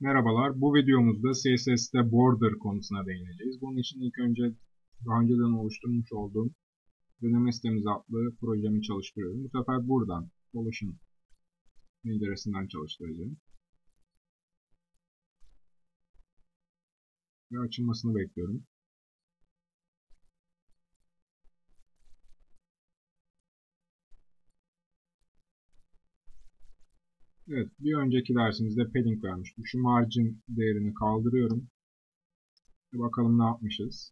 Merhabalar, bu videomuzda CSS'te border konusuna değineceğiz. Bunun için ilk önce daha önceden oluşturmuş olduğum deneme sitemiz adlı projemi çalıştırıyorum. Bu sefer buradan, Solution penceresinden çalıştıracağım. Ve açılmasını bekliyorum. Evet, bir önceki dersimizde padding vermiştim. Şu margin değerini kaldırıyorum. Bakalım ne yapmışız.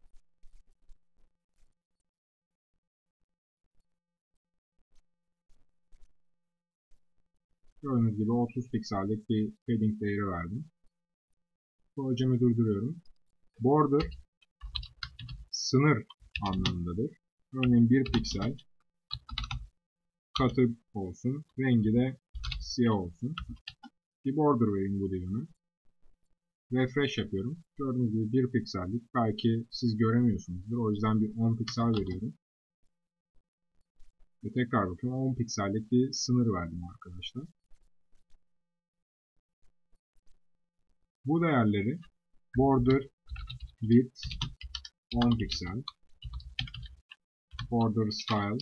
Gördüğünüz gibi 30 piksellik bir padding değeri verdim. Projemi durduruyorum. Border sınır anlamındadır. Örneğin 1 piksel katı olsun. Rengi de siyah olsun. Bir border vereyim bu dilime. Refresh yapıyorum. Gördüğünüz gibi 1 piksellik. Belki siz göremiyorsunuzdur. O yüzden bir 10 piksel veriyorum. Ve tekrar bakıyorum. 10 piksellik bir sınır verdim arkadaşlar. Bu değerleri border width 10 piksel, border style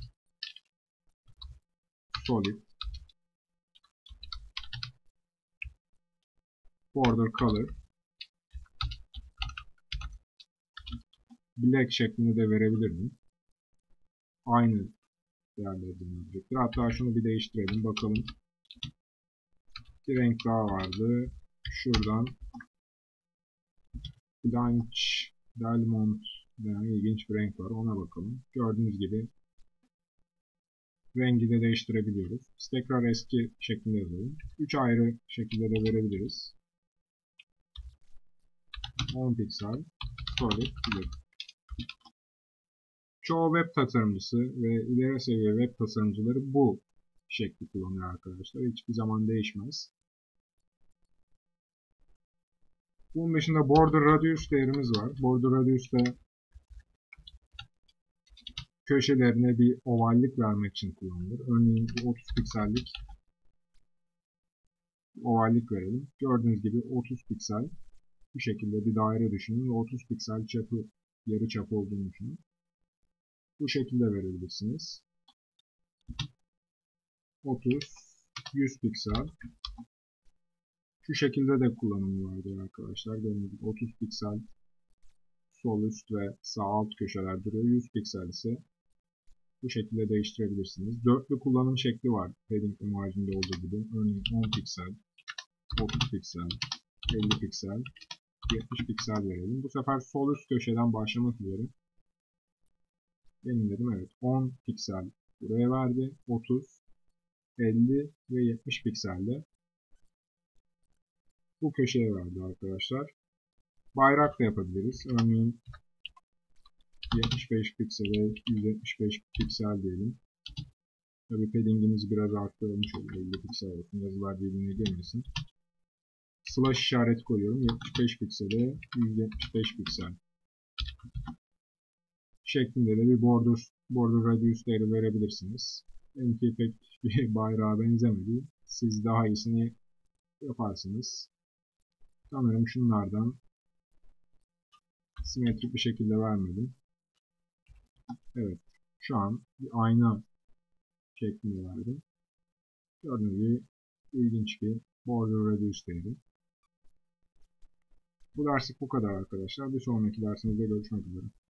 solid, border color black şeklinde de verebilirdim. Aynı değerleri dönecektir. Hatta şunu bir değiştirelim. Bakalım. Bir renk daha vardı. Şuradan Blanche Delmont denen ilginç bir renk var. Ona bakalım. Gördüğünüz gibi rengi de değiştirebiliyoruz. Biz tekrar eski şeklinde yazalım. 3 ayrı şekilde de verebiliriz. 10 piksel solid blue. Çoğu web tasarımcısı ve ileri seviye web tasarımcıları bu şekli kullanıyor arkadaşlar. Hiçbir zaman değişmez. Bunun dışında border radius değerimiz var. Border radius da köşelerine bir ovallik vermek için kullanılır. Örneğin 30 piksellik ovallik verelim. Gördüğünüz gibi 30 piksel bu şekilde bir daire düşünün ve 30 piksel çapı, yarı çap olduğunu düşünün. Bu şekilde verebilirsiniz. 30, 100 piksel. Şu şekilde de kullanımı vardır arkadaşlar. Gördüğünüz gibi 30 piksel sol üst ve sağ alt köşeler duruyor. 100 piksel ise bu şekilde değiştirebilirsiniz. Dörtlü kullanım şekli var. Padding imajında olduğu gibi. Örneğin 10 piksel, 30 piksel, 50 piksel, 70 piksel verelim. Bu sefer sol üst köşeden başlamak üzere. Benim dedim evet 10 piksel buraya verdi. 30, 50 ve 70 pikselde bu köşeye verdi arkadaşlar. Bayrak da yapabiliriz. Örneğin 75 piksele 175 piksel diyelim. Tabi paddingimizi biraz arttırılmış olur. 50 piksel olsun. Yazılar birbirine girmesin. Slash işaret koyuyorum. 75 piksele 175 piksel şeklinde de bir border radius değeri verebilirsiniz. Benimki pek bir bayrağa benzemedi. Siz daha iyisini yaparsınız. Sanırım şunlardan simetrik bir şekilde vermedim. Evet. Şu an bir ayna şeklinde verdim. Gördüğünüz gibi ilginç bir border radius değeri. Bu derslik bu kadar arkadaşlar. Bir sonraki dersimizde görüşmek üzere.